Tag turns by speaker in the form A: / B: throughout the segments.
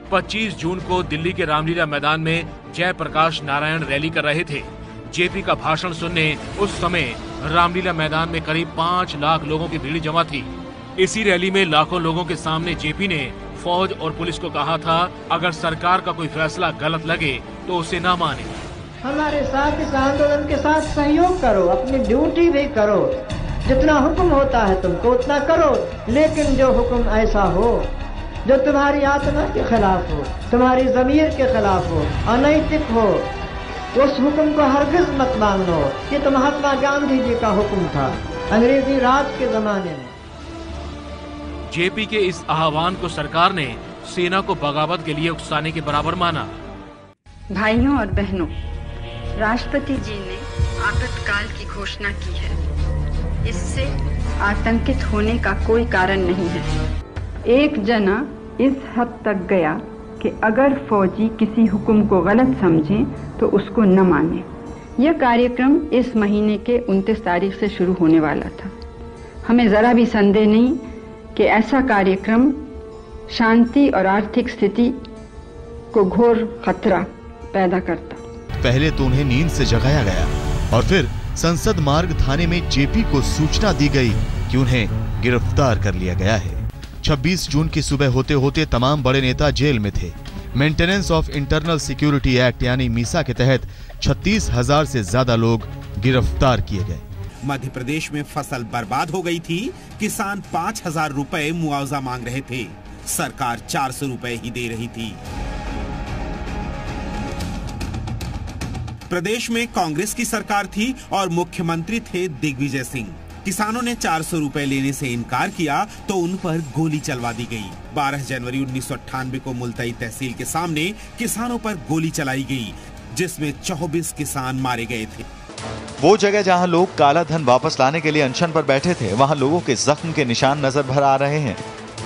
A: 25 जून को दिल्ली के रामलीला मैदान में जयप्रकाश नारायण रैली कर रहे थे। जेपी का भाषण सुनने उस समय रामलीला मैदान में करीब 5 लाख लोगों की भीड़ जमा थी। इसी रैली में लाखों लोगों के सामने जेपी ने फौज और पुलिस को कहा था, अगर सरकार का कोई फैसला गलत लगे तो उसे न माने।
B: हमारे साथ इस आंदोलन के साथ सहयोग करो, अपनी ड्यूटी भी करो, जितना हुक्म होता है तुमको उतना करो, लेकिन जो हुक्म ऐसा हो जो तुम्हारी आत्मा के खिलाफ हो, तुम्हारी जमीर के खिलाफ हो, अनैतिक हो, उस हुक्म को हरगिज मत मानो। ये तो महात्मा गांधी जी का हुक्म था अंग्रेजी राज के जमाने में।
A: जेपी के इस आह्वान को सरकार ने सेना को बगावत के लिए उकसाने के बराबर माना।
C: भाइयों और बहनों, राष्ट्रपति जी ने आपातकाल की घोषणा की है। इससे आतंकित होने का कोई कारण नहीं है। एक जना इस हद तक गया कि अगर फौजी किसी हुक्म को गलत समझें तो उसको न माने। यह कार्यक्रम इस महीने के 29 तारीख से शुरू होने वाला था। हमें जरा भी संदेह नहीं कि ऐसा कार्यक्रम शांति और आर्थिक स्थिति को घोर खतरा पैदा करता।
D: पहले तो उन्हें नींद से जगाया गया और फिर संसद मार्ग थाने में जेपी को सूचना दी गई कि उन्हें गिरफ्तार कर लिया गया है। 26 जून की सुबह होते होते तमाम बड़े नेता जेल में थे। Maintenance of internal security act यानी मीसा के तहत 36,000 से ज्यादा लोग गिरफ्तार किए गए।
E: मध्य प्रदेश में फसल बर्बाद हो गई थी। किसान 5,000 रुपए मुआवजा मांग रहे थे, सरकार 400 रुपए ही दे रही थी। प्रदेश में कांग्रेस की सरकार थी और मुख्यमंत्री थे दिग्विजय सिंह। किसानों ने 400 रुपए लेने से इनकार किया तो उन पर गोली चलवा दी गई। 12 जनवरी 1998 को मुल्ताई तहसील के सामने किसानों पर गोली चलाई गई, जिसमें 24 किसान मारे गए थे।
D: वो जगह जहां लोग काला धन वापस लाने के लिए अनशन पर बैठे थे, वहां लोगों के जख्म के निशान नजर भर आ रहे हैं।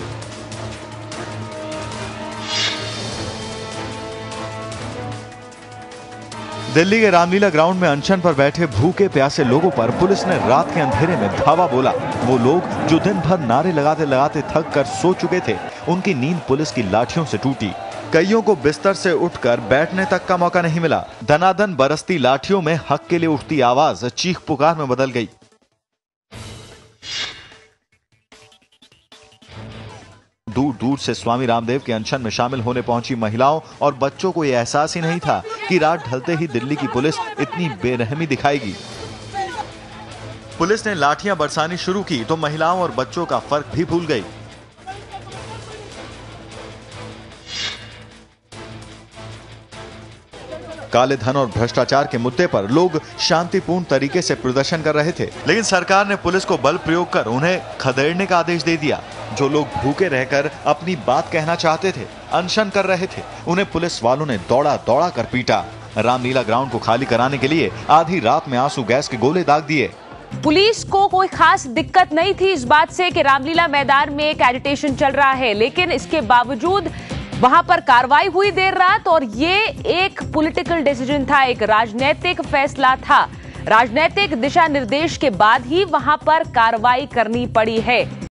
D: दिल्ली के रामलीला ग्राउंड में अनशन पर बैठे भूखे प्यासे लोगों पर पुलिस ने रात के अंधेरे में धावा बोला। वो लोग जो दिन भर नारे लगाते लगाते थक कर सो चुके थे, उनकी नींद पुलिस की लाठियों से टूटी। कईयों को बिस्तर से उठकर बैठने तक का मौका नहीं मिला। दनादन बरसती लाठियों में हक के लिए उठती आवाज चीख पुकार में बदल गई। दूर दूर से स्वामी रामदेव के अनशन में शामिल होने पहुंची महिलाओं और बच्चों को यह एहसास ही नहीं था कि रात ढलते ही दिल्ली की पुलिस इतनी बेरहमी दिखाएगी। पुलिस ने लाठियां बरसानी शुरू की तो महिलाओं और बच्चों का फर्क भी भूल गई। काले धन और भ्रष्टाचार के मुद्दे पर लोग शांतिपूर्ण तरीके से प्रदर्शन कर रहे थे, लेकिन सरकार ने पुलिस को बल प्रयोग कर उन्हें खदेड़ने का आदेश दे दिया। जो लोग भूखे रहकर अपनी बात कहना चाहते थे, अनशन कर रहे थे, उन्हें पुलिस वालों ने दौड़ा दौड़ा कर पीटा। रामलीला ग्राउंड को खाली कराने के लिए आधी रात में आंसू गैस के गोले दाग दिए।
F: पुलिस को कोई खास दिक्कत नहीं थी इस बात से कि रामलीला मैदान में एक एजिटेशन चल रहा है, लेकिन इसके बावजूद वहां पर कार्रवाई हुई देर रात और ये एक पॉलिटिकल डिसीजन था, एक राजनीतिक फैसला था। राजनीतिक दिशा निर्देश के बाद ही वहां पर कार्रवाई करनी पड़ी है।